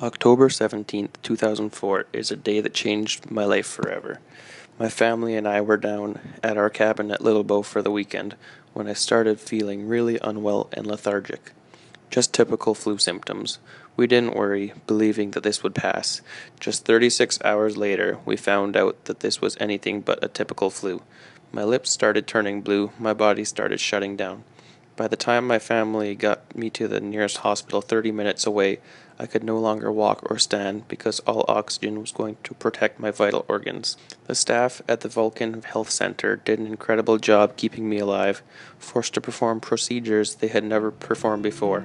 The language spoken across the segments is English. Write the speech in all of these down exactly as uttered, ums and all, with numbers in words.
October seventeenth, two thousand four is a day that changed my life forever. My family and I were down at our cabin at Little Bow for the weekend when I started feeling really unwell and lethargic. Just typical flu symptoms. We didn't worry, believing that this would pass. Just thirty-six hours later, we found out that this was anything but a typical flu. My lips started turning blue, my body started shutting down. By the time my family got me to the nearest hospital thirty minutes away, I could no longer walk or stand because all oxygen was going to protect my vital organs. The staff at the Vulcan Health Center did an incredible job keeping me alive, forced to perform procedures they had never performed before.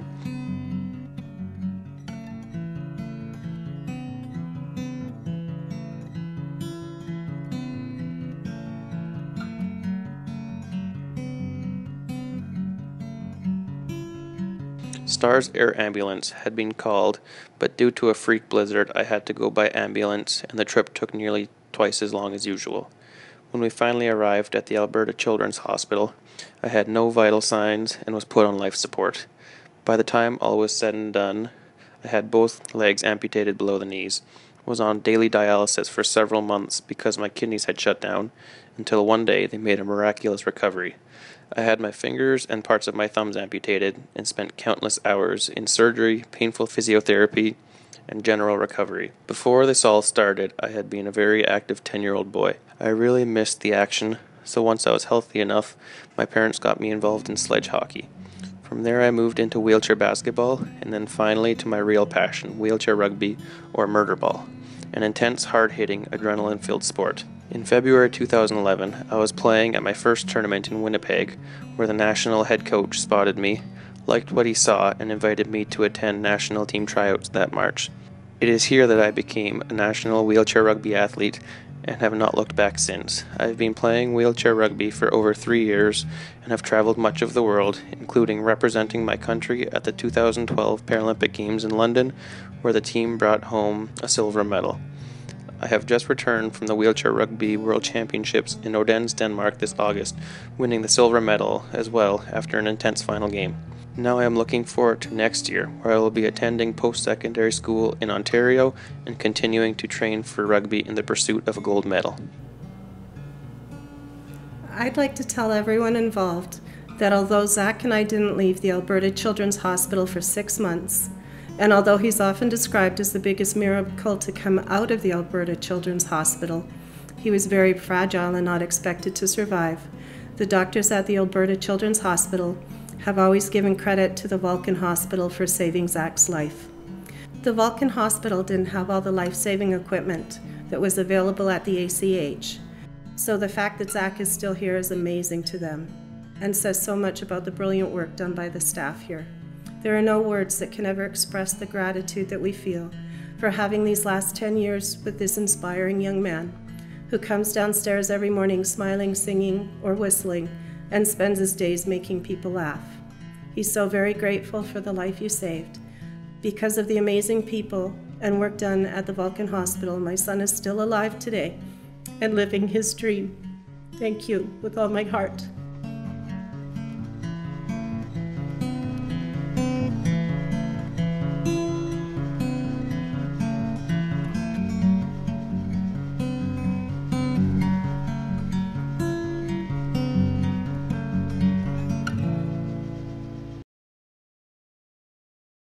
Star's Air Ambulance had been called, but due to a freak blizzard I had to go by ambulance and the trip took nearly twice as long as usual. When we finally arrived at the Alberta Children's Hospital, I had no vital signs and was put on life support. By the time all was said and done, I had both legs amputated below the knees, was on daily dialysis for several months because my kidneys had shut down, until one day they made a miraculous recovery. I had my fingers and parts of my thumbs amputated and spent countless hours in surgery, painful physiotherapy, and general recovery. Before this all started, I had been a very active ten-year-old boy. I really missed the action, so once I was healthy enough, my parents got me involved in sledge hockey. From there I moved into wheelchair basketball, and then finally to my real passion, wheelchair rugby, or murder ball, an intense, hard-hitting, adrenaline-filled sport. In February two thousand eleven, I was playing at my first tournament in Winnipeg, where the national head coach spotted me, liked what he saw, and invited me to attend national team tryouts that March. It is here that I became a national wheelchair rugby athlete and have not looked back since. I've been playing wheelchair rugby for over three years and have traveled much of the world, including representing my country at the two thousand twelve Paralympic Games in London, where the team brought home a silver medal. I have just returned from the Wheelchair Rugby World Championships in Odense, Denmark this August, winning the silver medal as well after an intense final game. Now I am looking forward to next year, where I will be attending post-secondary school in Ontario and continuing to train for rugby in the pursuit of a gold medal. I'd like to tell everyone involved that although Zach and I didn't leave the Alberta Children's Hospital for six months, and although he's often described as the biggest miracle to come out of the Alberta Children's Hospital, he was very fragile and not expected to survive. The doctors at the Alberta Children's Hospital have always given credit to the Vulcan Hospital for saving Zach's life. The Vulcan Hospital didn't have all the life-saving equipment that was available at the A C H, so the fact that Zach is still here is amazing to them and says so much about the brilliant work done by the staff here. There are no words that can ever express the gratitude that we feel for having these last ten years with this inspiring young man who comes downstairs every morning smiling, singing, or whistling, and spends his days making people laugh. He's so very grateful for the life you saved. Because of the amazing people and work done at the Vulcan Hospital, my son is still alive today and living his dream. Thank you with all my heart.